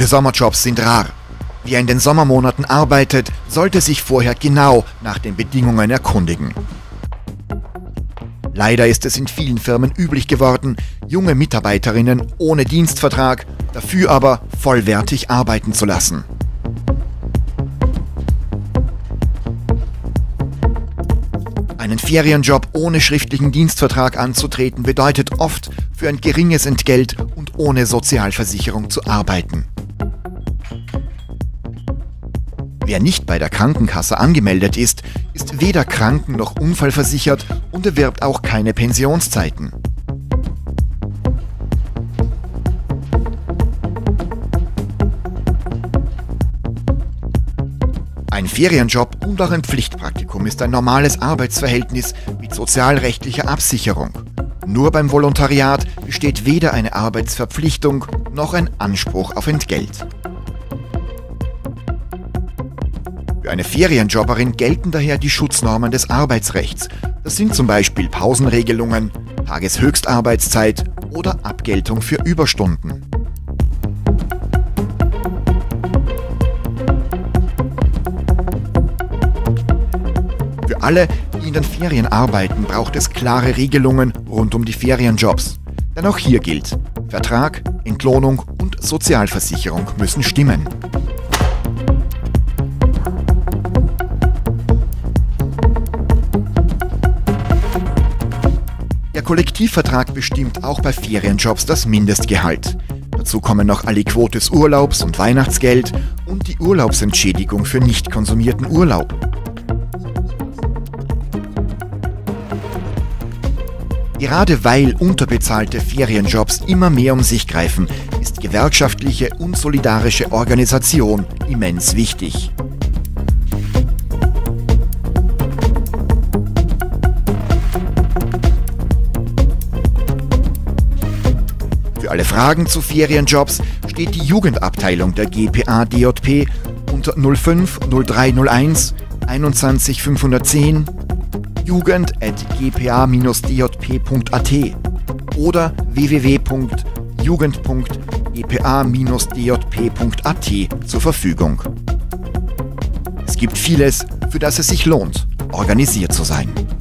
Sommerjobs sind rar. Wer in den Sommermonaten arbeitet, sollte sich vorher genau nach den Bedingungen erkundigen. Leider ist es in vielen Firmen üblich geworden, junge Mitarbeiterinnen ohne Dienstvertrag, dafür aber vollwertig arbeiten zu lassen. Einen Ferienjob ohne schriftlichen Dienstvertrag anzutreten, bedeutet oft, für ein geringes Entgelt und ohne Sozialversicherung zu arbeiten. Wer nicht bei der Krankenkasse angemeldet ist, ist weder kranken- noch unfallversichert und erwirbt auch keine Pensionszeiten. Ein Ferienjob und auch ein Pflichtpraktikum ist ein normales Arbeitsverhältnis mit sozialrechtlicher Absicherung. Nur beim Volontariat besteht weder eine Arbeitsverpflichtung noch ein Anspruch auf Entgelt. Für eine Ferienjobberin gelten daher die Schutznormen des Arbeitsrechts. Das sind zum Beispiel Pausenregelungen, Tageshöchstarbeitszeit oder Abgeltung für Überstunden. Für alle, die in den Ferien arbeiten, braucht es klare Regelungen rund um die Ferienjobs. Denn auch hier gilt: Vertrag, Entlohnung und Sozialversicherung müssen stimmen. Der Kollektivvertrag bestimmt auch bei Ferienjobs das Mindestgehalt. Dazu kommen noch Aliquotes Urlaubs- und Weihnachtsgeld und die Urlaubsentschädigung für nicht konsumierten Urlaub. Gerade weil unterbezahlte Ferienjobs immer mehr um sich greifen, ist gewerkschaftliche und solidarische Organisation immens wichtig. Für alle Fragen zu Ferienjobs steht die Jugendabteilung der GPA DJP unter 05 0301 21 510 jugend@gpa-djp.at oder www.jugend.gpa-djp.at zur Verfügung. Es gibt vieles, für das es sich lohnt, organisiert zu sein.